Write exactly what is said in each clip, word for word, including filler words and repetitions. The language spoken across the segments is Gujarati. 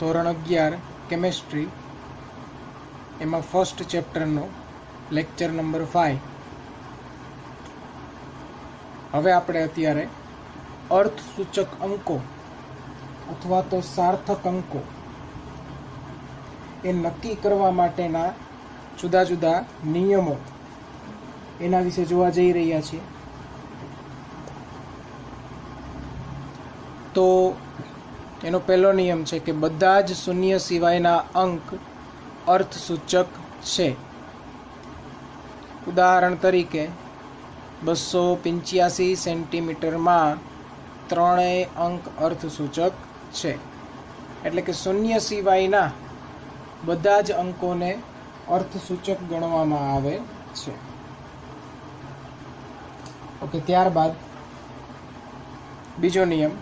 ધોરણ અગિયાર કેમેસ્ટ્રી એમાં ફર્સ્ટ ચેપ્ટરનો લેક્ચર નંબર ફાઈવ. હવે આપણે અત્યારે અર્થસૂચક અંકો અથવા તો સાર્થક અંકો એ નક્કી કરવા માટેના જુદા જુદા નિયમો એના વિશે જોવા જઈ રહ્યા છીએ. તો એનો પહેલો નિયમ છે કે બધા જ શૂન્ય સિવાયના અંક અર્થસૂચક છે. ઉદાહરણ તરીકે બસો પંચ્યાસી સેન્ટીમીટરમાં ત્રણેય અંક અર્થસૂચક છે. એટલે કે શૂન્ય સિવાયના બધા જ અંકોને અર્થસૂચક ગણવામાં આવે છે. ઓકે, ત્યારબાદ બીજો નિયમ,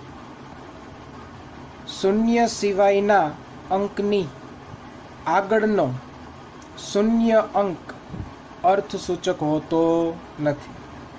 શૂન્ય સિવાયના અંકની આગળનો શૂન્ય અંક અર્થસૂચક હોતો નથી.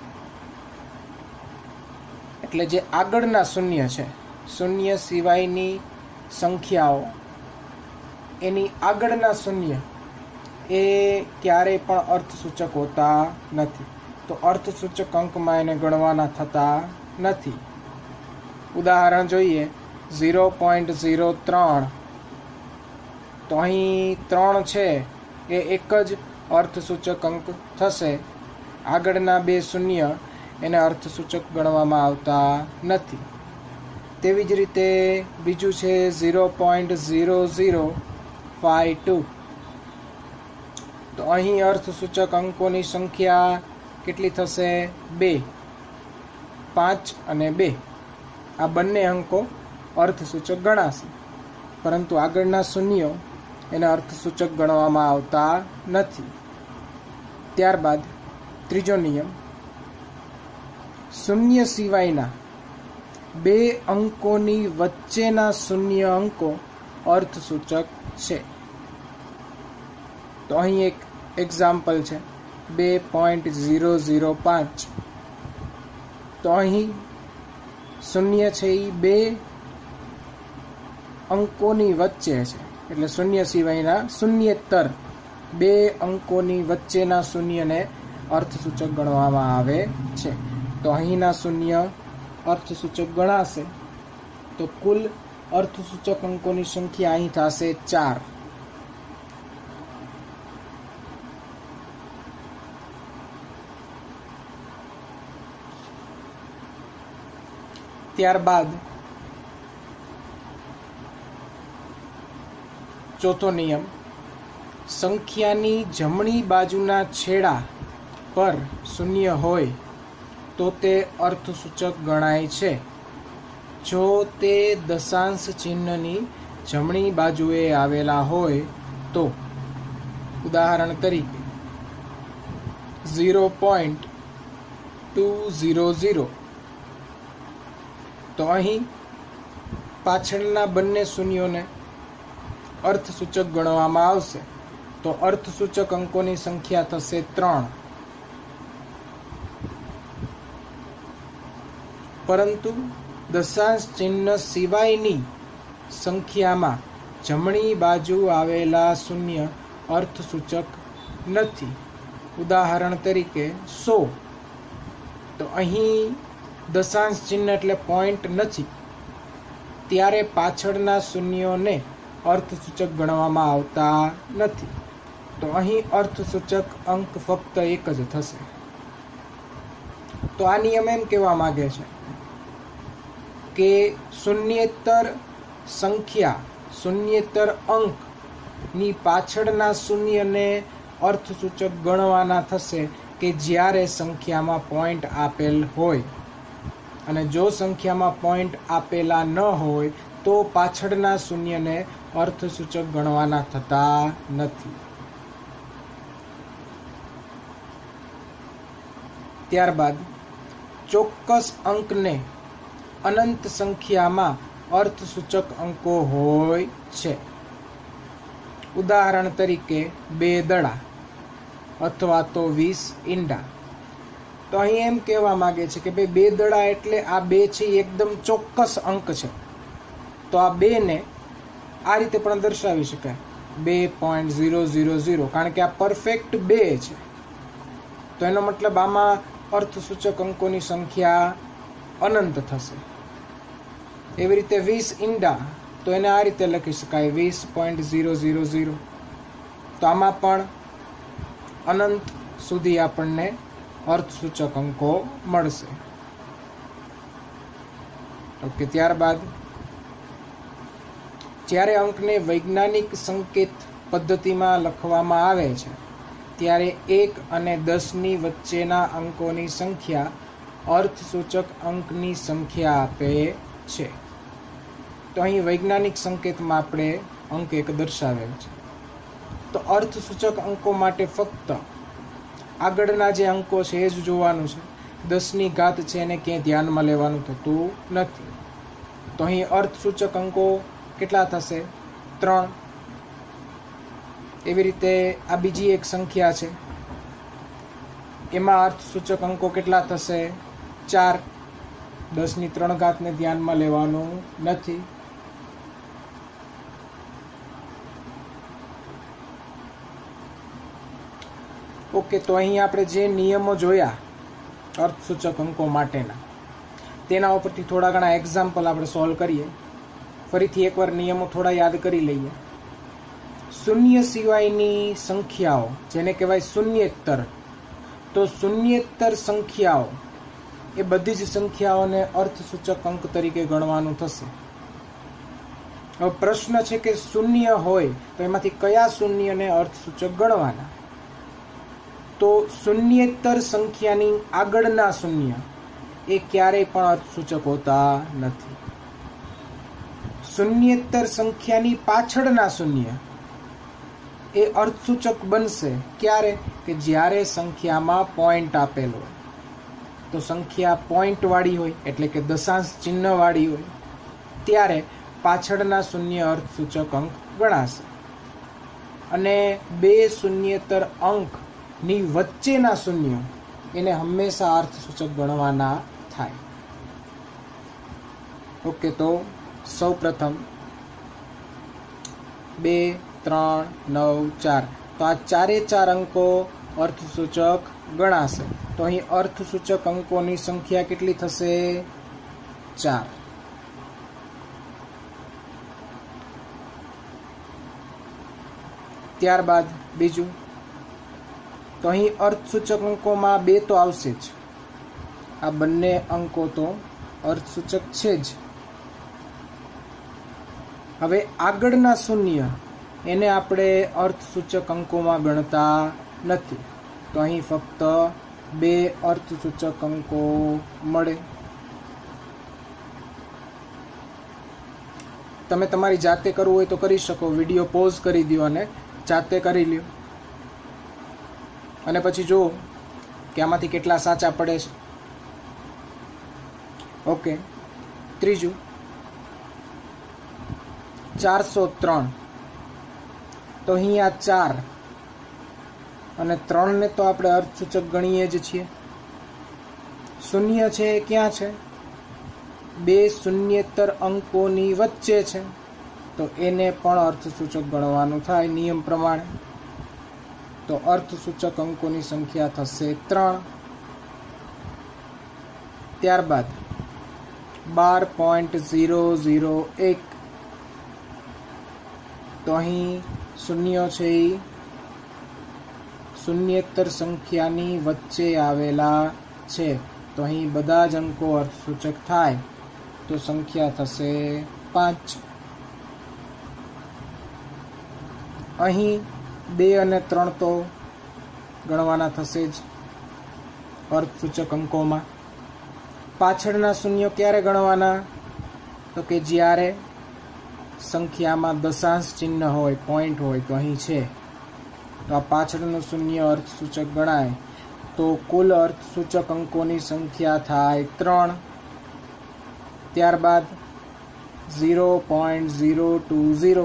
એટલે જે આગળના શૂન્ય છે, શૂન્ય સિવાયની સંખ્યાઓ એની આગળના શૂન્ય એ ક્યારેય પણ અર્થસૂચક હોતા નથી. તો અર્થસૂચક અંકમાં એને ગણવાના થતા નથી. ઉદાહરણ જોઈએ, ઝીરો પોઈન્ટ ઝીરો ત્રણ. તો અહીં ત્રણ છે એ એક જ અર્થસૂચક અંક થશે. આગળના બે શૂન્ય એને અર્થસૂચક ગણવામાં આવતા નથી. તેવી જ રીતે બીજું છે zero point zero zero five two. તો અહીં અર્થસૂચક અંકોની સંખ્યા કેટલી થશે? બે. પાંચ અને બે આ બંને અંકો અર્થસૂચક ગણાશે, પરંતુ આગળના શૂન્યો એને અર્થસૂચક ગણવામાં આવતા નથી. ત્યારબાદ ત્રીજો નિયમ, શૂન્ય સિવાયના બે અંકોની વચ્ચેના શૂન્ય અંકો અર્થસૂચક છે. તો અહીં એક એક્ઝામ્પલ છે, બે પોઈન્ટ ઝીરો ઝીરો પાંચ. તો અહીં શૂન્ય છે એ બે અંકોની વચ્ચે છે. એટલે શૂન્ય સિવાયના શૂન્યેતર બે અંકોની વચ્ચેના શૂન્યને અર્થસૂચક ગણવામાં આવે છે. તો અહીંના શૂન્ય અર્થસૂચક ગણાશે. તો કુલ અર્થસૂચક અંકોની સંખ્યા અહીં થશે ચાર. ત્યારબાદ ચોથો નિયમ, સંખ્યાની જમણી બાજુના છેડા પર શૂન્ય હોય તો તે અર્થસૂચક ગણાય છે. જો તે દશાંશ ચિહ્નની જમણી બાજુએ આવેલા હોય તો. ઉદાહરણ તરીકે zero point two zero zero. તો અહીં પાછળના બંને શૂન્યોને અર્થસૂચક ગણવામાં આવશે. તો અર્થસૂચક અંકોની સંખ્યા થશે ત્રણ. પરંતુ દશાંશ ચિહ્ન સિવાયની સંખ્યામાં જમણી બાજુ આવેલા શૂન્ય અર્થસૂચક નથી. ઉદાહરણ તરીકે સો. તો અહીં દશાંશ ચિહ્ન એટલે પોઈન્ટ નથી, ત્યારે પાછળના શૂન્યોને અર્થસૂચક ગણવામાં આવતા નથી. તો અહીં અર્થસૂચક અંક ફક્ત એક જ થશે. તો આ નિયમ એમ કહેવા માંગે છે કે શૂન્યેતર સંખ્યા, શૂન્યેતર અંકની પાછળના શૂન્યને અર્થસૂચક ગણવાના થશે કે જ્યારે સંખ્યામાં પોઈન્ટ આપેલ હોય. અને જો સંખ્યામાં પોઈન્ટ આપેલા ન હોય તો પાછળના શૂન્યને અર્થસૂચક ગણવાના થતા નથી. ત્યારબાદ ચોક્કસ અંકને અનંત સંખ્યામાં અર્થસૂચક અંકો હોય છે. ઉદાહરણ તરીકે બે દડા અથવા તો વીસ ઈંડા. તો અહીં એમ કહેવા માંગે છે કે ભાઈ બે દડા એટલે આ બે છે એકદમ ચોક્કસ અંક છે. તો આ બે ને આ રીતે પણ દર્શાવી શકાય બે પોઈન્ટ ઝીરો ઝીરો ઝીરો, કારણ કે આ પરફેક્ટ બે છે. તો એનો મતલબ આમાં અર્થસૂચક અંકોની સંખ્યા અનંત થશે. એવી રીતે વીસ ઈંડા, તો એને આ રીતે લખી શકાય વીસ પોઈન્ટ ઝીરો ઝીરો ઝીરો. તો આમાં પણ અનંત સુધી આપણને અર્થસૂચક અંકો મળશે. ઓકે, ત્યારબાદ જ્યારે અંકને વૈજ્ઞાનિક સંકેત પદ્ધતિમાં લખવામાં આવે છે ત્યારે એક અને દસની વચ્ચેના અંકોની સંખ્યા અર્થસૂચક અંકની સંખ્યા આપે છે. તો અહીં વૈજ્ઞાનિક સંકેતમાં આપણે અંક એક દર્શાવેલ છે. તો અર્થસૂચક અંકો માટે ફક્ત આગળના જે અંકો છે એ જ જોવાનું છે. દસની ઘાત છે એને ક્યાંય ધ્યાનમાં લેવાનું થતું નથી. તો અહીં અર્થસૂચક અંકો કેટલા થશે? ત્રણ. એવી રીતે આ બીજી એક સંખ્યા છે, એમાં અર્થસૂચક અંકો કેટલા થશે? ચાર. દસની ત્રણ ઘાતને ધ્યાનમાં લેવાનું નથી. ઓકે, તો અહીં આપણે જે નિયમો જોયા અર્થસૂચક અંકો માટેના, તેના ઉપરથી થોડા ઘણા એક્ઝામ્પલ આપણે સોલ્વ કરીએ. ફરીથી એકવાર નિયમો થોડા યાદ કરી લઈએ. શૂન્ય સિવાયની સંખ્યાઓ, જેને કહેવાય શૂન્યેતર, તો શૂન્યેતર સંખ્યાઓ એ બધી જ સંખ્યાઓને અર્થસૂચક અંક તરીકે ગણવાનું થશે. હવે પ્રશ્ન છે કે શૂન્ય હોય તો એમાંથી કયા શૂન્યને અર્થસૂચક ગણવાના? તો શૂન્યેતર સંખ્યાની આગળના શૂન્ય એ ક્યારેય પણ અર્થસૂચક હોતા નથી. શૂન્યેતર સંખ્યાની પાછળના શૂન્ય એ અર્થસૂચક બનશે ક્યારે? કે જ્યારે સંખ્યામાં પોઈન્ટ આપેલો હોય. તો સંખ્યા પોઈન્ટ વાળી હોય એટલે કે દશાંશ ચિહ્ન વાળી હોય ત્યારે પાછળના શૂન્ય અર્થસૂચક અંક ગણાશે. અને બે શૂન્યેતર અંકની વચ્ચેના શૂન્ય એને હંમેશા અર્થસૂચક ગણવાના થાય. ઓકે, તો સૌ પ્રથમ બે, ત્રણ, નવ, ચાર, તો આ ચારે ચાર અંકો અર્થસૂચક ગણાશે. તો અહીં અર્થસૂચક અંકોની સંખ્યા કેટલી થશે? ચાર. ત્યારબાદ બીજું, તો અહીં અર્થસૂચક અંકોમાં બે તો આવશે જ. આ બંને અંકો તો અર્થસૂચક છે જ. હવે આગળના શૂન્ય એને આપણે અર્થસૂચક અંકોમાં ગણતા નથી. તો અહીં ફક્ત બે અર્થસૂચક અંકો મળે. તમે તમારી જાતે કરવું હોય તો કરી શકો. વિડીયો પોઝ કરી દો અને જાતે કરી લ્યો, અને પછી જુઓ કે આમાંથી કેટલા સાચા પડે છે. ઓકે, ત્રીજું ચારસો ત્રણ. તો અહીં આ ચાર અને ત્રણ ને તો આપણે અર્થસૂચક ગણીએ જ છીએ. શૂન્ય છે એ ક્યાં છે? બે શૂન્યેતર અંકોની વચ્ચે છે, તો એને પણ અર્થસૂચક ગણવાનું થાય નિયમ પ્રમાણે. તો અર્થસૂચક અંકોની સંખ્યા થશે ત્રણ. ત્યારબાદ બાર પોઈન્ટ ઝીરો ઝીરો એક. તો અહીં શૂન્ય છે એ શૂન્યેતર સંખ્યાની વચ્ચે આવેલા છે, તો અહીં બધા જ અંકો અર્થસૂચક થાય. તો સંખ્યા થશે પાંચ. અહીં બે અને ત્રણ તો ગણવાના થશે જ અર્થસૂચક અંકોમાં. પાછળના શૂન્ય ક્યારે ગણવાના? તો કે જ્યારે સંખ્યામાં દશાંશ ચિહ્ન હોય, પોઈન્ટ હોય. તો અહીં છે, તો આ પાછળનું શૂન્ય અર્થસૂચક ગણાય. તો કુલ અર્થસૂચક અંકોની સંખ્યા થાય ત્રણ. ત્યારબાદ zero point zero two zero.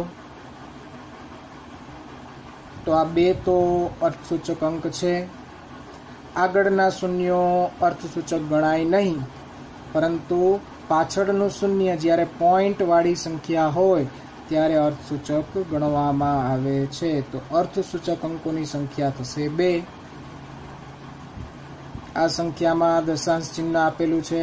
તો આ બે તો અર્થસૂચક અંક છે. આગળના શૂન્યો અર્થસૂચક ગણાય નહીં, પરંતુ પાછળનું શૂન્ય જ્યારે પોઈન્ટ વાળી સંખ્યા હોય ત્યારે અર્થસૂચક ગણવામાં આવે છે. તો અર્થસૂચક અંકોની સંખ્યા થશે બે. આ સંખ્યામાં દશાંશ ચિહ્ન આપેલું છે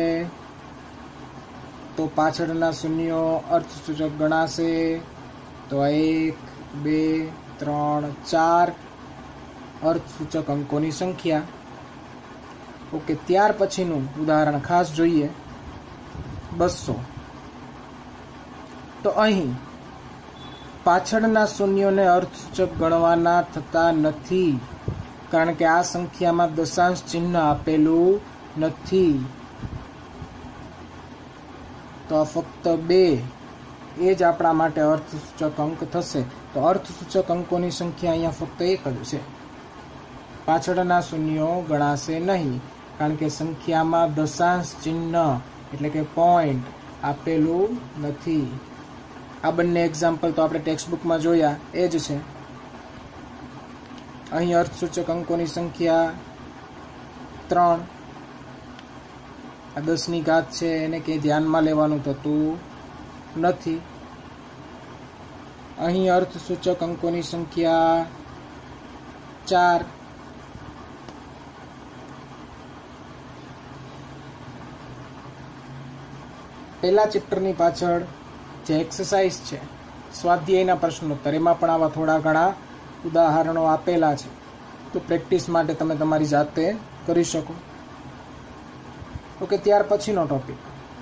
તો પાછળના શૂન્યો અર્થસૂચક ગણાશે. તો એક, બે, ત્રણ, ચાર અર્થસૂચક અંકોની સંખ્યા. ઓકે, ત્યાર પછીનું ઉદાહરણ ખાસ જોઈએ. બસો. તો અહીં પાછળના શૂન્યોને અર્થસૂચક ગણવાના થતા નથી, કારણ કે આ સંખ્યામાં દશાંશ ચિહ્ન આપેલું નથી. તો આ ફક્ત બે એ જ આપણા માટે અર્થસૂચક અંક થશે. તો અર્થસૂચક અંકોની સંખ્યા અહીંયા ફક્ત એક જ છે. પાછળના શૂન્યો ગણાશે નહીં, કારણ કે સંખ્યામાં દશાંશ ચિહ્ન એટલે કે પોઈન્ટ આપેલું નથી. આ બંને એક્ઝામ્પલ તો આપણે ટેક્સ્ટબુકમાં જોયા એ જ છે. અહીં અર્થસૂચક અંકોની સંખ્યા ત્રણ. આ દસની ઘાત છે એને કંઈ ધ્યાનમાં લેવાનું થતું નથી. અહીં અર્થસૂચક અંકોની સંખ્યા ચાર. પહેલા ચેપ્ટરની પાછળ જે એક્સરસાઇઝ છે સ્વાધ્યાયના પ્રશ્નોત્તર, એમાં પણ આવા થોડા ઘણા ઉદાહરણો આપેલા છે. તો પ્રેક્ટિસ માટે તમે તમારી જાતે કરી શકો. ઓકે, ત્યાર પછીનો ટોપિક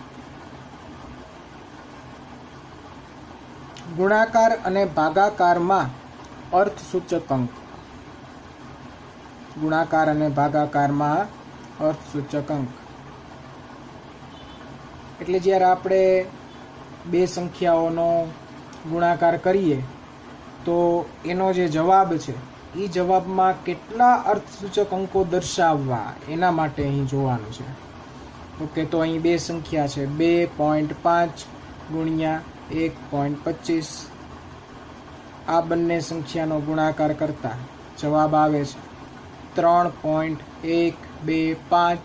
ગુણાકાર અને ભાગાકારમાં અર્થસૂચક અંક. ગુણાકાર અને ભાગાકારમાં અર્થસૂચક અંક એટલે જ્યારે આપણે બે સંખ્યાઓનો ગુણાકાર કરીએ તો એનો જે જવાબ છે એ જવાબમાં કેટલા અર્થસૂચક અંકો દર્શાવવા એના માટે અહીં જોવાનું છે. ઓકે, તો અહીં બે સંખ્યા છે, બે પોઈન્ટ પાંચ ગુણ્યા એક પોઈન્ટ પચીસ. આ બંને સંખ્યાનો ગુણાકાર કરતા જવાબ આવે છે ત્રણ પોઈન્ટ એક બે પાંચ.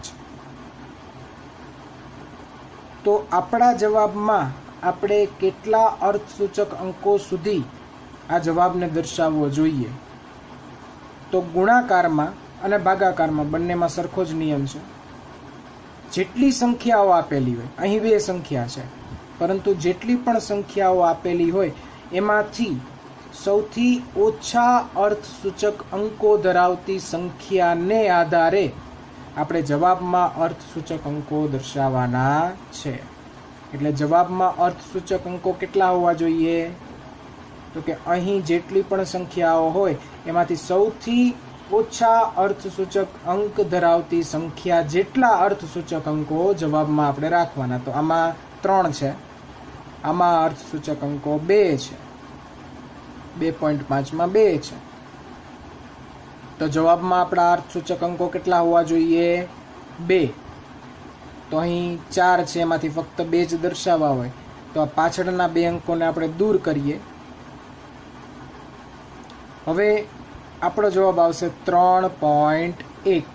તો આપણા જવાબમાં આપણે કેટલા અર્થસૂચક અંકો સુધી આ જવાબને દર્શાવવો જોઈએ? તો ગુણાકારમાં અને ભાગાકારમાં બંનેમાં સરખો જ નિયમ છે. જેટલી સંખ્યાઓ આપેલી હોય, અહીં બે સંખ્યા છે, પરંતુ જેટલી પણ સંખ્યાઓ આપેલી હોય એમાંથી સૌથી ઓછા અર્થસૂચક અંકો ધરાવતી સંખ્યાને આધારે આપણે જવાબમાં અર્થસૂચક અંકો દર્શાવવાના છે. એટલે જવાબમાં અર્થસૂચક અંકો કેટલા હોવા જોઈએ? તો કે અહીં જેટલી પણ સંખ્યાઓ હોય એમાંથી સૌથી ઓછા અર્થસૂચક અંક ધરાવતી સંખ્યા જેટલા અર્થસૂચક અંકો જવાબમાં આપણે રાખવાના. તો આમાં ત્રણ છે, આમાં અર્થસૂચક અંકો બે છે, બે પોઈન્ટ પાંચમાં બે છે. તો જવાબમાં આપણા અર્થસૂચક અંકો કેટલા હોવા જોઈએ? બે. તો અહીં ચાર છે, એમાંથી ફક્ત બે જ દર્શાવવા હોય તો આ પાછળના બે અંકોને આપણે દૂર કરીએ. હવે આપણો જવાબ આવશે ત્રણ પોઈન્ટ એક.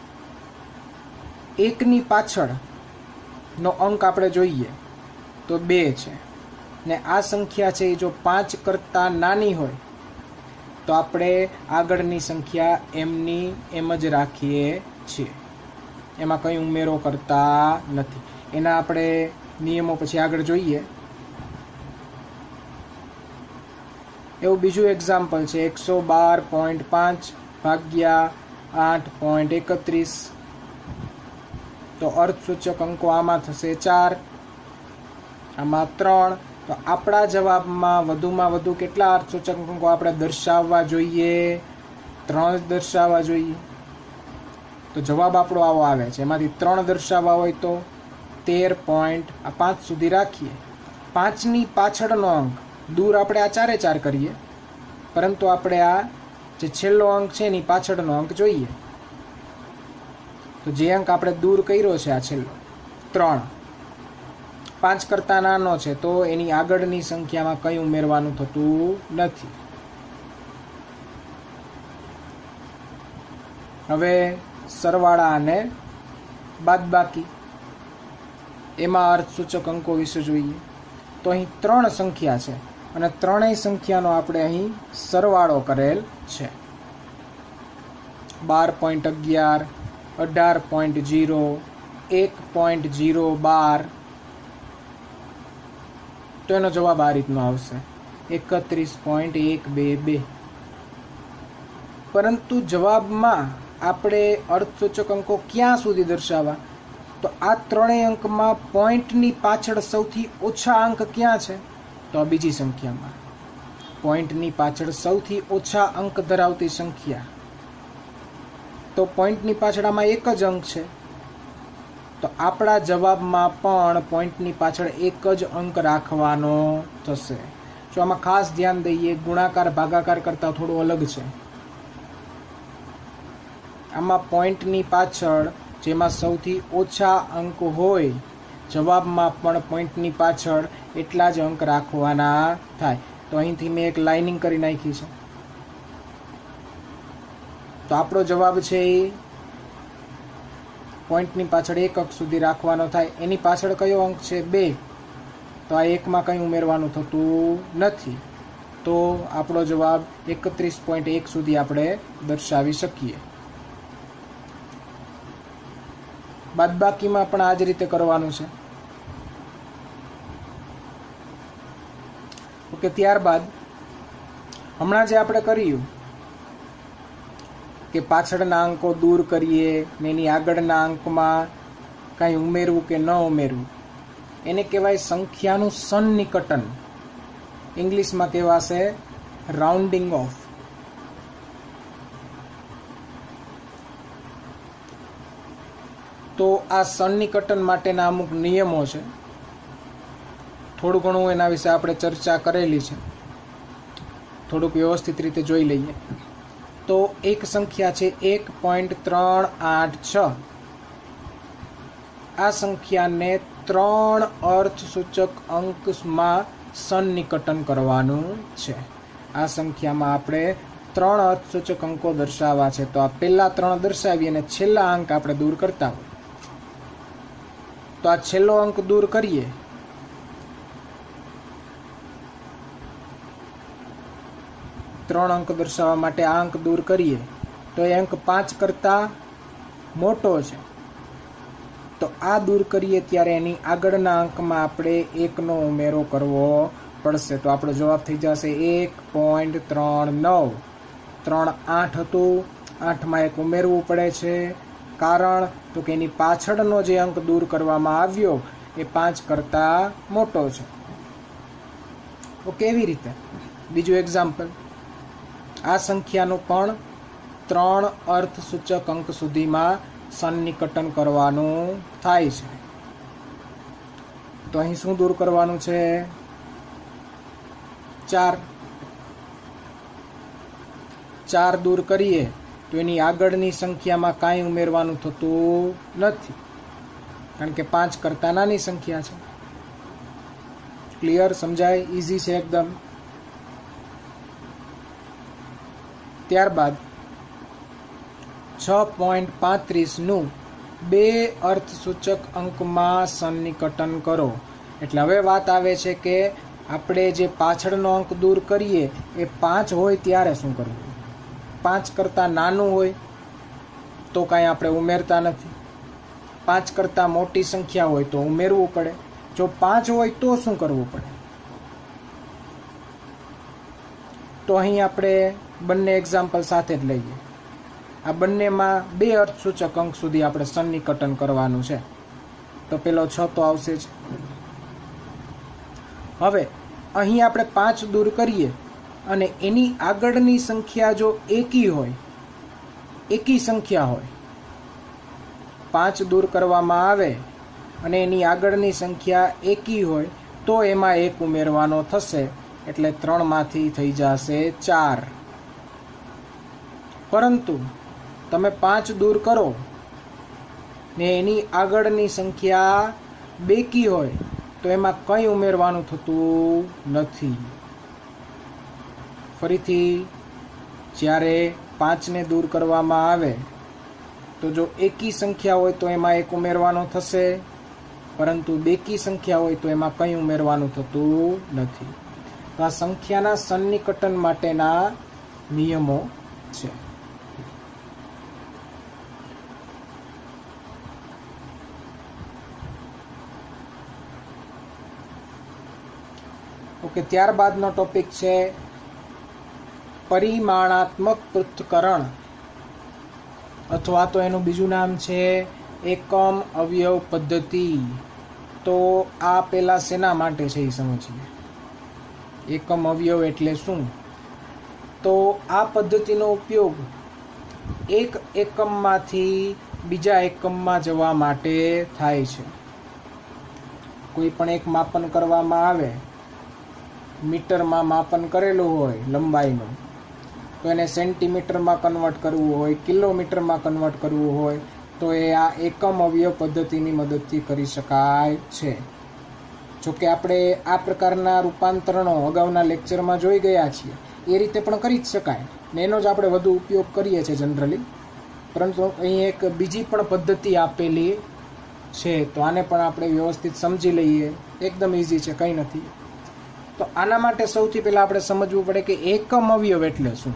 એકની પાછળનો અંક આપણે જોઈએ તો બે છે, ને આ સંખ્યા છે એ જો પાંચ કરતાં નાની હોય તો આપણે આગળની સંખ્યા એમની એમ જ રાખીએ છીએ, એમાં કંઈ ઉમેરો કરતા નથી. એના આપણે નિયમો પછી આગળ જોઈએ. એવું બીજું એક્ઝામ્પલ છે એકસો બાર પોઈન્ટ પાંચ ભાગ્યા આઠ પોઈન્ટ એકત્રીસ. તો અર્થસૂચક અંકો આમાં થશે ચાર, આમાં ત્રણ. તો આપણા જવાબમાં વધુમાં વધુ કેટલા અર્થસૂચક અંકો આપણે દર્શાવવા જોઈએ? ત્રણ જ દર્શાવવા જોઈએ. તો જવાબ આપણો આવો આવે છે. એમાંથી ત્રણ દર્શાવવા હોય તો તેર પોઈન્ટ આ પાંચ સુધી રાખીએ. પાંચની પાછળનો અંક દૂર આપણે આ ચારે ચાર કરીએ, પરંતુ આપણે આ જે છેલ્લો અંક છે એની પાછળનો અંક જોઈએ. તો જે અંક આપણે દૂર કર્યો છે આ છેલ્લો ત્રણ, પાંચ કરતાં નાનો છે, તો એની આગળની સંખ્યામાં કંઈ ઉમેરવાનું થતું નથી. હવે સરવાળા અને બાદબાકી, એમાં અર્થસૂચક અંકો વિશે જોઈએ. તો અહીં ત્રણ સંખ્યા છે અને ત્રણેય સંખ્યાનો આપણે અહીં સરવાળો કરેલ છે. બાર પોઈન્ટ અગિયાર, અઢાર પોઈન્ટ ઝીરો, એક પોઈન્ટ ઝીરો બાર. તો એનો જવાબ આ રીતનો આવશે, એકત્રીસ પોઈન્ટ એક બે બે. પરંતુ જવાબમાં આપણે અર્થસૂચક અંકો ક્યાં સુધી દર્શાવવા? તો આ ત્રણેય અંકમાં પોઈન્ટની પાછળ સૌથી ઓછા અંક ક્યાં છે? તો આ બીજી સંખ્યામાં. પોઈન્ટની પાછળ સૌથી ઓછા અંક ધરાવતી સંખ્યા, તો પોઈન્ટની પાછળ આમાં એક જ અંક છે. તો આપણા જવાબમાં પણ પોઈન્ટની પાછળ એક જ અંક રાખવાનો થશે. જો આમાં ખાસ ધ્યાન દઈએ, ગુણાકાર ભાગાકાર કરતાં થોડું અલગ છે. આમાં પોઈન્ટની પાછળ જેમાં સૌથી ઓછા અંક હોય, જવાબમાં પણ પોઈન્ટની પાછળ એટલા જ અંક રાખવાના થાય. તો અહીંથી મેં એક લાઇનિંગ કરી નાખી છે. તો આપણો જવાબ છે એ પોઈન્ટની પાછળ એક અંક સુધી રાખવાનો થાય. એની પાછળ કયો અંક છે? બે. તો આ એકમાં કંઈ ઉમેરવાનું થતું નથી. તો આપણો જવાબ એકત્રીસ પોઈન્ટ એક સુધી આપણે દર્શાવી શકીએ. બાદબાકીમાં પણ આ જ રીતે કરવાનું છે. ઓકે, ત્યારબાદ હમણાં જે આપણે કર્યું કે પાછળના અંકો દૂર કરીએ ને એની આગળના અંકમાં કાંઈ ઉમેરવું કે ન ઉમેરવું, એને કહેવાય સંખ્યાનું સન્નિકટન. ઇંગ્લિશમાં કહેવાશે રાઉન્ડિંગ ઓફ. તો આ સન્નિકટન માટેના અમુક નિયમો છે. થોડું ઘણું એના વિશે આપણે ચર્ચા કરેલી છે, થોડુંક વ્યવસ્થિત રીતે જોઈ લઈએ. તો એક સંખ્યા છે એક પોઈન્ટ ત્રણ આઠ છ. આ સંખ્યાને ત્રણ અર્થસૂચક અંકમાં સન્નિકટન કરવાનું છે. આ સંખ્યામાં આપણે ત્રણ અર્થસૂચક અંકો દર્શાવવા છે. તો આ પહેલા ત્રણ દર્શાવીએ અને છેલ્લા અંક આપણે દૂર કરતા હોય. તો આ છેલ્લો અંક દૂર કરીએ ત્રણ અંક દર્શાવવા માટે આ અંક દૂર કરીએ તો એ અંક પાંચ કરતા મોટો છે. તો આ દૂર કરીએ ત્યારે એની આગળના અંકમાં આપણે એકનો ઉમેરો કરવો પડશે. તો આપણો જવાબ થઈ જશે એક પોઈન્ટ ત્રણ નવ. ત્રણ આઠ હતું, આઠમાં એક ઉમેરવું પડે છે. કારણ તો કે એની પાછળનો જે અંક દૂર કરવામાં આવ્યો એ પાંચ કરતા મોટો છે. તો કેવી રીતે? બીજું એક્ઝામ્પલ, આ સંખ્યાનું પણ ત્રણ અર્થસૂચક અંક સુધીમાં સન્નિકટન કરવાનું થાય છે. તો અહીં શું દૂર કરવાનું છે? ચાર. ચાર દૂર કરીએ તો એની આગળની સંખ્યામાં કાંઈ ઉમેરવાનું થતું નથી, કારણ કે પાંચ કરતાં નાની સંખ્યા છે. ક્લિયર? સમજાય? ઇઝી છે એકદમ. ત્યારબાદ છ પોઈન્ટ પાંત્રીસનું બે અર્થસૂચક અંકમાં સન્નિકટન કરો. એટલે હવે વાત આવે છે કે આપણે જે પાછળનો અંક દૂર કરીએ એ પાંચ હોય ત્યારે શું કરવું? પાંચ કરતાં નાનું હોય તો કાંઈ આપણે ઉમેરતા નથી. પાંચ કરતાં મોટી સંખ્યા હોય તો ઉમેરવું પડે. જો પાંચ હોય તો શું કરવું પડે? તો અહીં આપણે બંને એક્ઝામ્પલ સાથે જ લઈએ. આ બંનેમાં બે અર્થસૂચક અંક સુધી આપણે સન્નિકટન કરવાનું છે. તો પેલો છ તો આવશે જ. હવે અહીં આપણે પાંચ દૂર કરીએ અને એની આગળની સંખ્યા જો એકી હોય, એકી સંખ્યા હોય, પાંચ દૂર કરવામાં આવે અને એની આગળની સંખ્યા એકી હોય તો એમાં એક ઉમેરવાનો થશે. એટલે ત્રણમાંથી થઈ જશે ચાર. પરંતુ તમે પાંચ દૂર કરો ને એની આગળની સંખ્યા બેકી હોય તો એમાં કંઈ ઉમેરવાનું થતું નથી. ફરીથી જ્યારે પાંચને દૂર કરવામાં આવે તો જો એકી સંખ્યા હોય તો એમાં એક ઉમેરવાનો થશે, પરંતુ બેકી સંખ્યા હોય તો એમાં કંઈ ઉમેરવાનું થતું નથી. તો આ સંખ્યાના સન્નિકટન માટેના નિયમો છે. ઓકે, ત્યારબાદનો ટોપિક છે પરિમાણાત્મક પૃથ્થકરણ, અથવા તો એનું બીજું નામ છે એકમ અવયવ પદ્ધતિ. તો આ પેલા શેના માટે છે એ સમજીએ. એકમ અવયવ એટલે શું? તો આ પદ્ધતિનો ઉપયોગ એક એકમમાંથી બીજા એકમમાં જવા માટે થાય છે. કોઈ પણ એક માપન કરવામાં આવે, મીટરમાં માપન કરેલું હોય લંબાઈનું, તો એને સેન્ટીમીટરમાં કન્વર્ટ કરવું હોય, કિલોમીટરમાં કન્વર્ટ કરવું હોય, તો એ આ એકમ અવયવ પદ્ધતિની મદદથી કરી શકાય છે. જોકે આપણે આ પ્રકારના રૂપાંતરણો અગાઉના લેક્ચરમાં જોઈ ગયા છીએ. એ રીતે પણ કરી જ શકાય ને એનો જ આપણે વધુ ઉપયોગ કરીએ છીએ જનરલી. પરંતુ અહીં એક બીજી પણ પદ્ધતિ આપેલી છે, તો આને પણ આપણે વ્યવસ્થિત સમજી લઈએ. એકદમ ઇઝી છે, કંઈ નથી. તો આના માટે સૌથી પહેલાં આપણે સમજવું પડે કે એકમ અવયવ એટલે શું.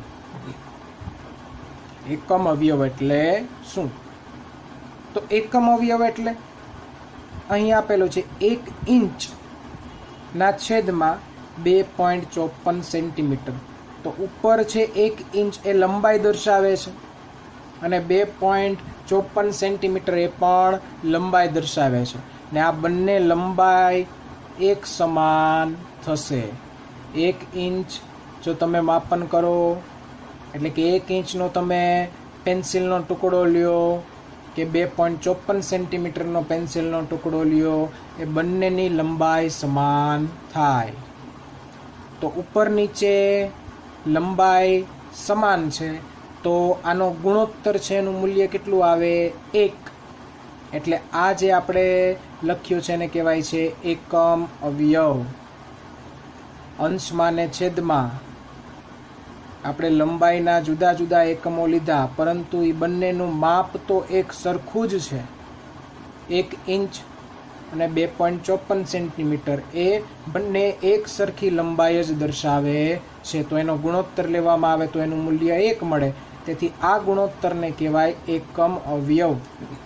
એકમ અવયવ એટલે શું? તો એકમ અવયવ એટલે અહીં આપેલું છે એક ઇંચ ના છેદમાં બે પોઈન્ટ ચોપન સેન્ટીમીટર. તો ઉપર છે એક ઇંચ એ લંબાઈ દર્શાવે છે અને બે પોઈન્ટ ચોપન સેન્ટીમીટર એ પણ લંબાઈ દર્શાવે છે. ને આ બંને લંબાઈ એક સમાન થશે. એક ઇંચ જો તમે માપન કરો, એટલે કે એક ઇંચનો તમે પેન્સિલનો ટુકડો લ્યો કે બે પોઈન્ટ ચોપન સેન્ટીમીટરનો પેન્સિલનો ટુકડો લ્યો, એ બંનેની લંબાઈ સમાન થાય. તો ઉપર નીચે લંબાઈ સમાન છે, તો આનો ગુણોત્તર છે એનું મૂલ્ય કેટલું આવે? એક. એટલે આ જે આપણે લખ્યું છે એને કહેવાય છે એકમ અવયવ. અંશમાં ને છેદમાં આપણે લંબાઈના જુદા જુદા એકમો લીધા, પરંતુ એ બંનેનું માપ તો એક સરખું જ છે. એક ઇંચ અને બે પોઈન્ટ ચોપન સેન્ટીમીટર એ બંને એક સરખી લંબાઈ જ દર્શાવે છે. તો એનો ગુણોત્તર લેવામાં આવે તો એનું મૂલ્ય એક મળે. તેથી આ ગુણોત્તરને કહેવાય એકમ અવયવ.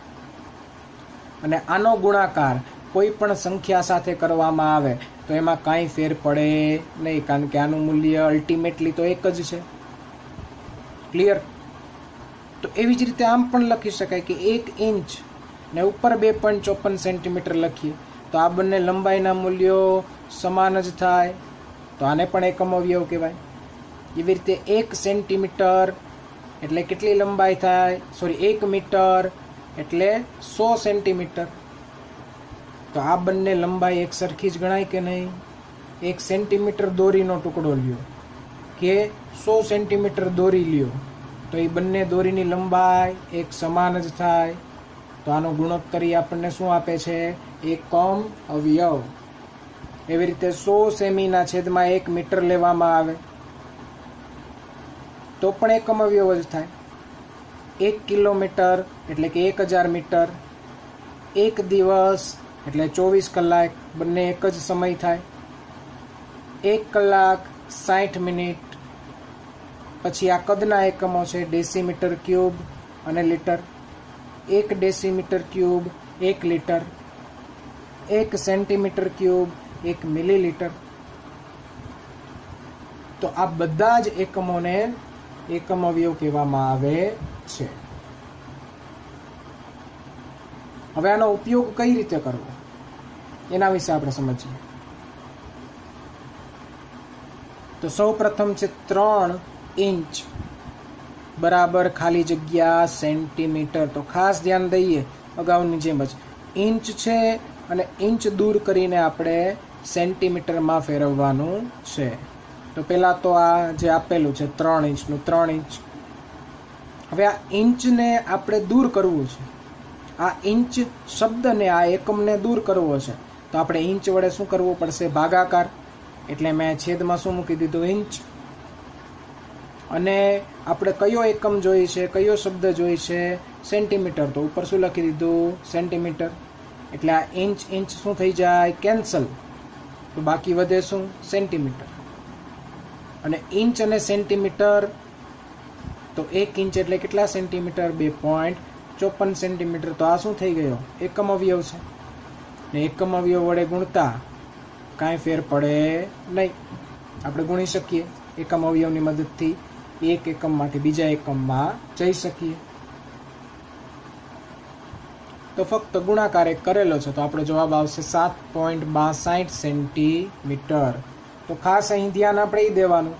અને આનો ગુણાકાર કોઈ પણ સંખ્યા સાથે કરવામાં આવે તો એમાં કાંઈ ફેર પડે નહીં, કારણ કે આનું મૂલ્ય અલ્ટિમેટલી તો એક જ છે. ક્લિયર? તો એવી જ રીતે આમ પણ લખી શકાય કે એક ઇંચ ને ઉપર બે પોઈન્ટ ચોપન સેન્ટીમીટર લખીએ તો આ બંને લંબાઈના મૂલ્યો સમાન જ થાય, તો આને પણ એકમ અવયવ કહેવાય. એવી રીતે એક સેન્ટીમીટર એટલે કેટલી લંબાઈ થાય? સોરી, એક મીટર એટલે સો સેન્ટીમીટર. તો આ બંને લંબાઈ એક સરખી જ ગણાય કે નહીં? એક સેન્ટીમીટર દોરીનો ટુકડો લ્યો કે સો સેન્ટીમીટર દોરી લ્યો, તો એ બંને દોરીની લંબાઈ એક સમાન જ થાય. તો આનો ગુણોત્તર આપણને શું આપે છે? એકમ અવયવ. એવી રીતે સો સેમીના છેદમાં એક મીટર લેવામાં આવે તો પણ એકમ અવયવ જ થાય. એક કિલોમીટર એટલે કે એક હજાર મીટર, એક દિવસ એટલે ચોવીસ કલાક, બંને એક જ સમય થાય. એક કલાક સાઠ મિનિટ. પછી આ કદના એકમો છે ડેસીમીટર ક્યુબ અને લીટર. એક ડેસીમીટર ક્યુબ એક લીટર, એક સેન્ટીમીટર ક્યુબ એક મિલીલીટર. તો આ બધા જ એકમોને એકમ અવયવ કહેવામાં આવે છે. હવે આનો ઉપયોગ કઈ રીતે કરવો એના વિશે આપણે સમજીએ. તો સૌ પ્રથમ છે ત્રણ ઇંચ બરાબર ખાલી જગ્યા સેન્ટીમીટર. તો ખાસ ધ્યાન દઈએ, અગાઉની જેમ જ ઇંચ છે અને ઇંચ દૂર કરીને આપણે સેન્ટીમીટરમાં ફેરવવાનું છે. તો પહેલાં તો આ જે આપેલું છે ત્રણ ઇંચનું, ત્રણ ઇંચ. હવે આ ઇંચને આપણે દૂર કરવું છે. આ ઇંચ શબ્દને, આ એકમને દૂર કરવો છે તો આપણે ઇંચ વડે શું કરવું પડશે? ભાગાકાર. એટલે મેં છેદમાં શું મૂકી દીધું? ઇંચ. અને આપણે કયો એકમ જોઈએ છે, કયો શબ્દ જોઈએ છે? સેન્ટીમીટર. તો ઉપર શું લખી દીધું? સેન્ટીમીટર. એટલે આ ઇંચ ઇંચ શું થઈ જાય? કેન્સલ. તો બાકી વધે શું? સેન્ટીમીટર. અને ઇંચ અને સેન્ટીમીટર, તો એક ઇંચ એટલે કેટલા સેન્ટીમીટર? બે પોઈન્ટ ચોપન સેન્ટીમીટર. તો આ શું થઈ ગયો? એકમ અવયવ છે ને એકમ અવયવ વડે ગુણતા કાંઈ ફેર પડે નહીં. આપણે ગુણી શકીએ એકમ અવયવની મદદથી, એક એકમમાંથી બીજા એકમમાં જઈ શકીએ. તો ફક્ત ગુણાકાર એક કરેલો છે તો આપણો જવાબ આવશે સાત પોઈન્ટ બાસઠ સેન્ટીમીટર. તો ખાસ અહીં ધ્યાન આપણે એ દેવાનું,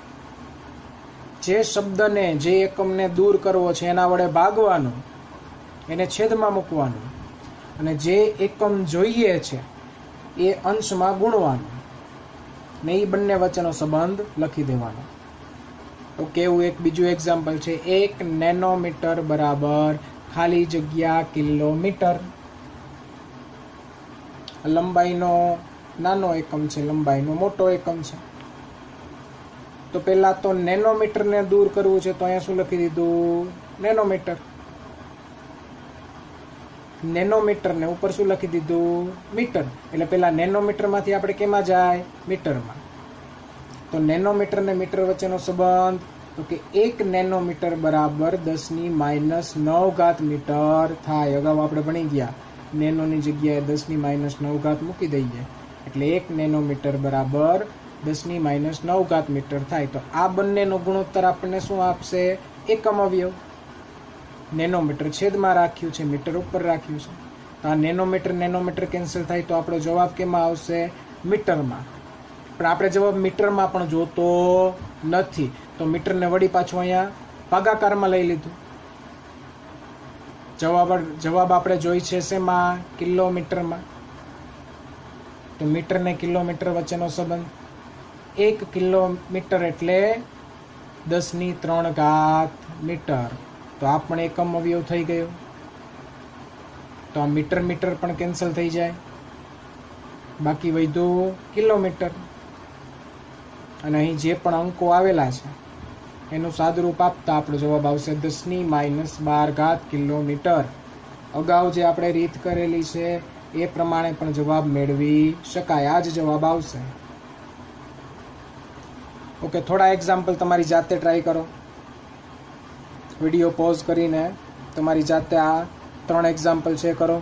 જે શબ્દને, જે એકમને દૂર કરવો છે એના વડે ભાગવાનું, એને છેદમાં મૂકવાનું, અને જે એકમ જોઈએ છે એ અંશમાં ગુણવાનું ને એ બંને વચ્ચેનો સંબંધ લખી દેવાનો. તો કેવું એક બીજું એક્ઝામ્પલ છે, એક નેનોમીટર બરાબર ખાલી જગ્યા કિલોમીટર. લંબાઈનો નાનો એકમ છે, લંબાઈનો મોટો એકમ છે. તો પહેલા તો નેનોમીટરને દૂર કરવું છે તો અહીંયા શું લખી દીધું? નેનોમીટર. નેનોમીટર ને ઉપર શું લખી દીધું? મીટર. એટલે પેલા નેનોમીટર માંથી આપણે કેમાં જાય? મીટરમાં. તો નેનોમીટર ને મીટર વચ્ચેનો સંબંધ, તો કે એક નેનોમીટર બરાબર દસ ની માઇનસ નવ ઘાત મીટર થાય. અગાઉ આપણે ભણી ગયા, નેનોની જગ્યાએ દસ ની માઇનસ નવ ઘાત મૂકી દઈએ એટલે એક નેનોમીટર બરાબર દસ ની માઇનસ નવ ઘાત મીટર થાય. તો આ બંનેનો ગુણોત્તર આપણને શું આપશે? એકમ અવયવ. નેનોમીટર છેદમાં રાખ્યું છે, મીટર ઉપર રાખ્યું છે. તો આ નેનોમીટર નેનોમીટર કેન્સલ થાય તો આપણો જવાબ કેમાં આવશે? મીટરમાં. પણ આપણે જવાબ મીટરમાં પણ જોતો નથી, તો મીટરને વળી પાછું અહીંયા ભાગાકારમાં લઈ લીધું. જવાબ જવાબ આપણે જોઈ છે શેમાં? કિલોમીટરમાં. તો મીટર ને કિલોમીટર વચ્ચેનો સંબંધ, એક કિલોમીટર એટલે દસ ની ત્રણ ઘાત મીટર. તો આ પણ એકમ અવયવ થઈ ગયો. તો આ મીટર મીટર પણ કેન્સલ થઈ જાય, બાકી વધ્યું કિલોમીટર. અને અહીં જે પણ અંકો આવેલા છે એનું સાદુરૂપ આપતા આપણો જવાબ આવશે દસ ની માઇનસ બાર ઘાત કિલોમીટર. અગાઉ જે આપણે રીત કરેલી છે એ પ્રમાણે પણ જવાબ મેળવી શકાય. આ જ જવાબ આવશે. ઓકે, થોડા એક્ઝામ્પલ તમારી જાતે ટ્રાય કરો. વિડીયો પોઝ કરીને તમારી જાતે આ ત્રણ એક્ઝામ્પલ છે કરો.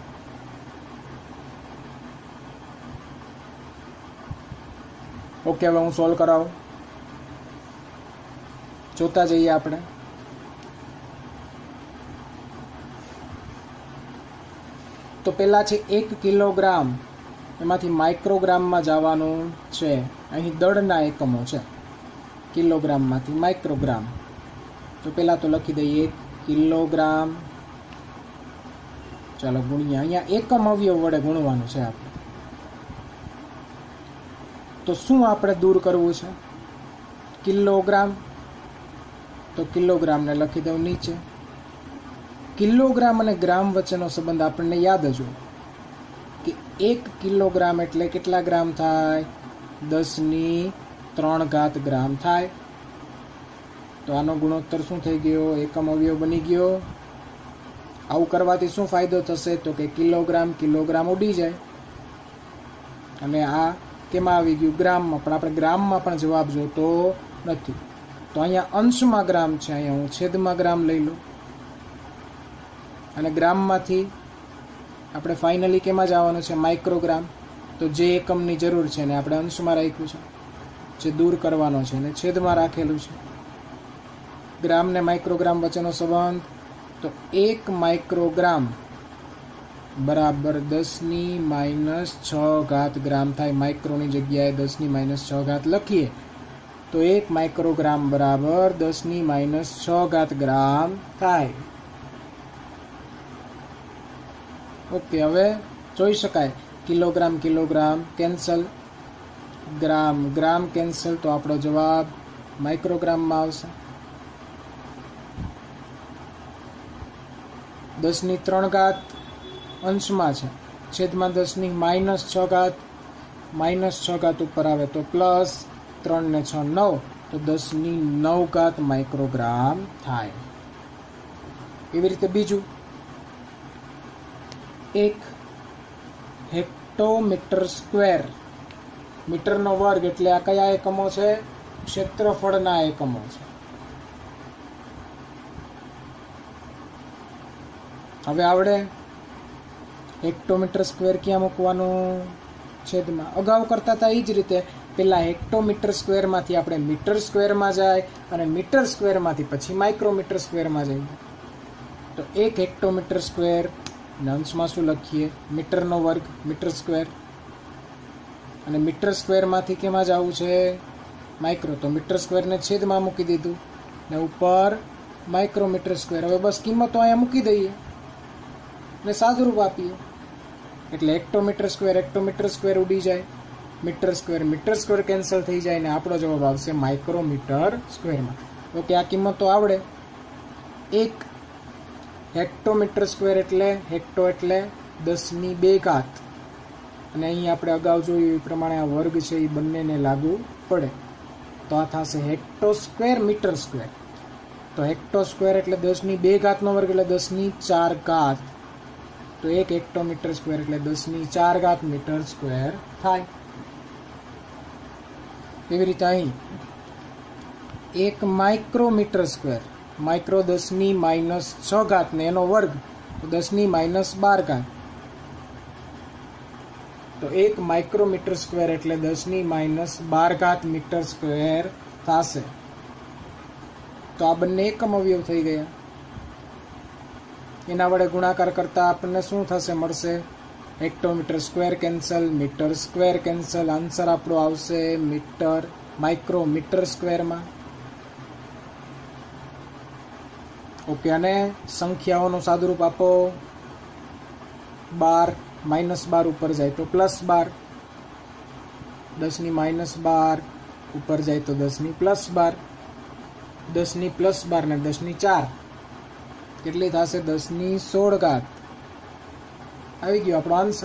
ઓકે, હવે હું સોલ્વ કરાવું. જોતા જઈએ આપણે. તો પહેલા છે એક કિલોગ્રામ, એમાંથી માઇક્રોગ્રામમાં જવાનું છે. અહીં દળના એકમો છે, કિલોગ્રામમાંથી માઇક્રોગ્રામ. તો પહેલા તો લખી દઈએ એક કિલોગ્રામ. ચાલો ગુણ્યા, અહીંયા એકમ અવયવ વડે ગુણવાનું છે આપણે. તો શું આપણે દૂર કરવું છે? કિલોગ્રામ. તો કિલોગ્રામને લખી દઉં નીચે. કિલોગ્રામ અને ગ્રામ વચ્ચેનો સંબંધ આપણને યાદ જ હોય કે એક કિલોગ્રામ એટલે કેટલા ગ્રામ થાય? દસ ની ત્રણ ઘાત ગ્રામ થાય. તો આનો ગુણોત્તર શું થઈ ગયો? એકમ અવયવ બની ગયો. આવું કરવાથી શું ફાયદો થશે? તો કે કિલોગ્રામ કિલોગ્રામ ઉડી જાય અને આ કેમાં આવી ગયું? ગ્રામમાં. પણ આપણે ગ્રામમાં પણ જવાબ જોતો નથી, તો અહીંયા અંશમાં ગ્રામ છે, અહીંયા હું છેદમાં ગ્રામ લઈ લઉં. અને ગ્રામમાંથી આપણે ફાઇનલી કેમાં જવાનું છે? માઇક્રોગ્રામ. તો જે એકમની જરૂર છે ને આપણે અંશમાં રાખ્યું છે, જે દૂર કરવાનો છે ને છેદમાં રાખેલું છે. ગ્રામ ને માઇક્રોગ્રામ વચ્ચેનો સંબંધ, તો એક માઇક્રોગ્રામ બરાબર દસ ની માઇનસ છ ઘાત ગ્રામ થાય. માઇક્રોની જગ્યાએ દસ ની માઇનસ છ ઘાત લખીએ તો એક માઇક્રોગ્રામ બરાબર દસ ની માઇનસ છ ઘાત ગ્રામ થાય. ઓકે, હવે જોઈ શકાય kilogram kilogram cancel, gram gram cancel. તો આપણો જવાબ માઇક્રોગ્રામમાં આવશે. દસ ની ત્રણ ઘાત અંશમાં છે, છેદમાં દસ ની માઇનસ છ ઘાત. માઇનસ છ ઘાત ઉપર આવે તો પ્લસ, ત્રણ ને છ નવ, તો દસ ની નવ ઘાત માઇક્રોગ્રામ થાય. એવી રીતે બીજું, એક હેક્ટોમીટર સ્ક્વેર, મીટરનો વર્ગ એટલે આ કયા એકમો છે? ક્ષેત્રફળના એકમો છે. હવે આવડે હેક્ટોમીટર સ્ક્વેર ક્યાં મૂકવાનું? છેદમાં. અગાઉ કરતા હતા એ જ રીતે પેલા હેક્ટોમીટર સ્ક્વેરમાંથી આપણે મીટર સ્ક્વેરમાં જાય અને મીટર સ્ક્વેરમાંથી પછી માઇક્રોમીટર સ્ક્વેરમાં જઈએ. તો એક હેક્ટોમીટર સ્ક્વેર અંશમાં શું લખીએ? મીટરનો વર્ગ મીટર સ્ક્વેર. અને મીટર સ્ક્વેરમાંથી કેમાં જવું છે? માઇક્રો. તો મીટર સ્ક્વેરને છેદમાં મૂકી દીધું ને ઉપર માઇક્રોમીટર સ્ક્વેર. હવે બસ કિંમતો અહીંયા મૂકી દઈએ ને સાદુરૂપ આપીએ એટલે હેક્ટોમીટર સ્ક્વેર હેક્ટોમીટર સ્ક્વેર ઉડી જાય, metre square metre square cancel થઈ જાય ને આપણો જવાબ આવશે માઇક્રોમીટર સ્ક્વેરમાં. ઓકે, આ કિંમતો આવડે. એક હેક્ટોમીટર સ્ક્વેર એટલે હેક્ટો એટલે દસની બે ઘાત અને અહીં આપણે અગાઉ જોયું એ પ્રમાણે આ વર્ગ છે એ બંનેને લાગુ પડે તો આ થશે હેક્ટો સ્ક્વેર મીટર સ્ક્વેર. તો હેક્ટો સ્ક્વેર એટલે દસની બે ઘાતનો વર્ગ એટલે દસની ચાર ઘાત. તો એક હેક્ટોમીટર સ્ક્વેર એટલે દસની ચાર ઘાત મીટર સ્ક્વેર થાય. એવી રીતે અહીં એક માઇક્રોમીટર સ્ક્વેર, માઇક્રો દસની માઇનસ છ ઘાત ને એનો વર્ગ દસની માઇનસ બાર ઘાત. તો એક માઇક્રોમીટર સ્ક્વેર એટલે દસની માઇનસ બાર ઘાત મીટર સ્ક્વેર થશે. તો આ બંને એકમ અવયવ થઈ ગયા. એના વડે ગુણાકાર કરતા આપણને શું થશે? મળશે hectometre square cancel, metre square cancel. Answer આપણો આવશે મીટર માઇક્રોમીટર સ્ક્વેરમાં. ઓકે, અને સંખ્યાઓનું સાદુરૂપ આપો. બાર માઇનસ બાર ઉપર જાય તો પ્લસ બાર, દસની માઇનસ બાર ઉપર જાય તો દસની પ્લસ બાર, દસની પ્લસ બાર ને દસની ચાર કેટલી થશે? દસની સોળ ઘાત. આવી ગયો આપણો આન્સર.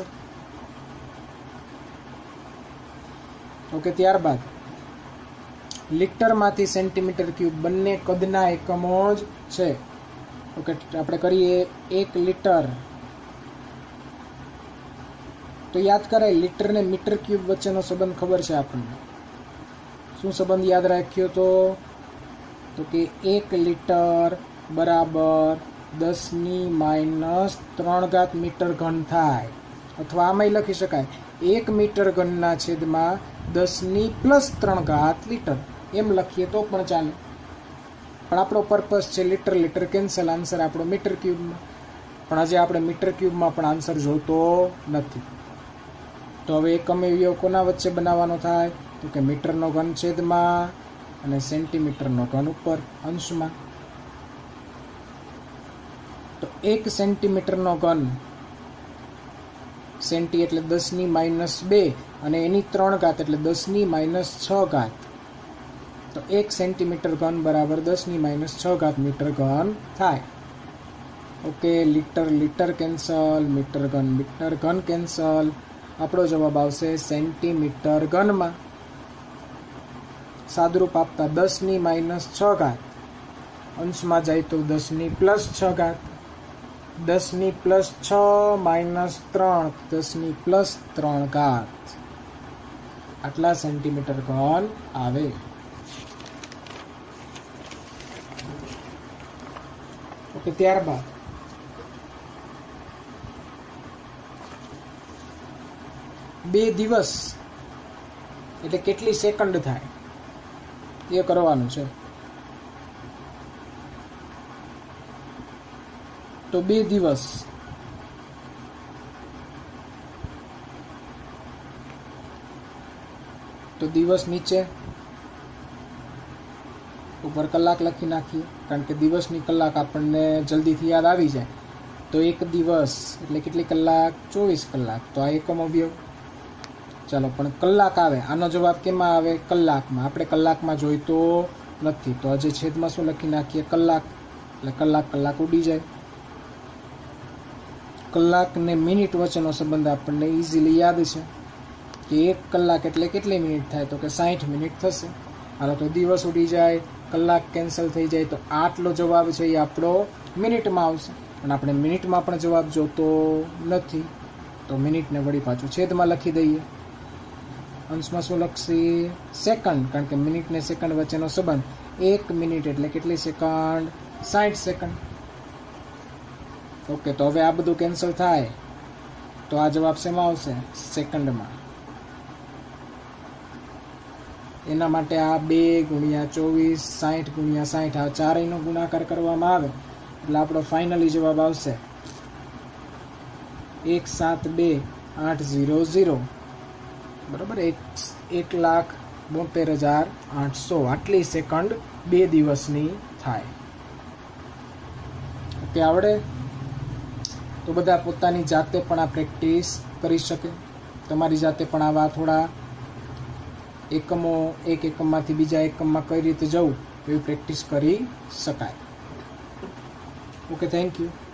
ઓકે, ત્યારબાદ લીટરમાંથી સેન્ટીમીટર ક્યુબ બંને કદના એકમો જ છે. ઓકે, આપણે કરીએ એક લીટર. તો યાદ કરાય લીટર ને મીટર ક્યુબ વચ્ચેનો સંબંધ ખબર છે આપણને. શું સંબંધ યાદ રાખ્યો તો? તો કે એક લીટર બરાબર દસની માઇનસ ત્રણ ઘાત મીટર ઘન થાય. અથવા આમાંય લખી શકાય એક મીટર ઘનના છેદમાં દસની પ્લસ ત્રણ ઘાત લીટર. એમ લખીએ તો પણ ચાલે, પણ આપણો પર્પસ છે લીટર. લીટર કેન્સલ, આન્સર આપણો મીટર ક્યુબમાં. પણ હજી આપણે મીટર ક્યુબમાં પણ આન્સર જોતો નથી. તો હવે એકમ અવયવ કોના વચ્ચે બનાવવાનો થાય? તો કે મીટરનો ઘન છેદમાં અને સેન્ટીમીટરનો ઘન ઉપર અંશમાં. તો એક સેન્ટીમીટરનો ઘન, સેન્ટી એટલે દસની માઇનસ બે અને એની ત્રણ ઘાત એટલે દસની માઇનસ છ ઘાત. તો એક સેન્ટીમીટર ઘન બરાબર દસની માઇનસ છ ઘાત મીટર ઘન થાય. Okay, litre litre cancel, metre ઘન મીટર ઘન કેન્સલ. આપણો જવાબ આવશે સેન્ટીમીટર ઘનમાં. સાદુરૂપ આપતા દસની માઇનસ છ ઘાત અંશમાં જાય તો દસની પ્લસ છ ઘાત. દસની પ્લસ છ માઇનસ ત્રણ, દસની પ્લસ ત્રણ ઘાત. આટલા સેન્ટીમીટર ઘન આવે. ઓકે, ત્યારબાદ બે દિવસ એટલે કેટલી સેકન્ડ થાય એ કરવાનું છે. તો બે દિવસ તો દિવસ નીચે ઉપર કલાક લખી નાખીએ, કારણ કે દિવસની કલાક આપણને જલ્દીથી યાદ આવી જાય. તો એક દિવસ એટલે કેટલી કલાક? ચોવીસ કલાક. તો આ એકમ અવયવ. ચાલો, પણ કલાક આવે, આનો જવાબ કેમાં આવે? કલાકમાં. આપણે કલાકમાં જોઈતો નથી તો હજી છેદમાં શું લખી નાખીએ? કલાક. એટલે કલાક કલાક ઉડી જાય. કલાક ને મિનિટ વચ્ચેનો સંબંધ આપણને ઇઝીલી યાદ છે કે એક કલાક એટલે કેટલી મિનિટ થાય? તો કે સાઠ મિનિટ થશે. હાલો, તો દિવસ ઉડી જાય, કલાક કેન્સલ થઈ જાય. તો આટલો જવાબ છે એ આપણો મિનિટમાં આવશે. પણ આપણે મિનિટમાં પણ જવાબ જોતો નથી તો મિનિટને વળી પાછું છેદમાં લખી દઈએ. અંશમાં શું લખશી? સેકન્ડ, કારણ કે મિનિટ ને સેકન્ડ વચ્ચેનો સંબંધ. એક મિનિટ એટલે કેટલી સેકન્ડ? સાઠ સેકન્ડ. ઓકે, તો હવે આ બધું કેન્સલ થાય તો આ જવાબ શેમાં આવશે? સેકન્ડમાં. એના માટે આ બે ગુણ્યા ચોવીસ, સાઠ ગુણ્યા સાઠ, આ ચારેયનો ગુણાકાર કરવામાં આવે એટલે આપણો ફાઇનલી જવાબ આવશે એક સાત બે આઠ ઝીરો ઝીરો. બરાબર, એક એક લાખ બોતેર હજાર આઠસો આટલી સેકન્ડ બે દિવસની થાય. ઓકે, આવડે? તો બધા પોતાની જાતે પણ આ પ્રેક્ટિસ કરી શકે. તમારી જાતે પણ આવા થોડા એકમો, એક એકમમાંથી બીજા એકમમાં કઈ રીતે જવું એવી પ્રેક્ટિસ કરી શકાય. Okay, thank you.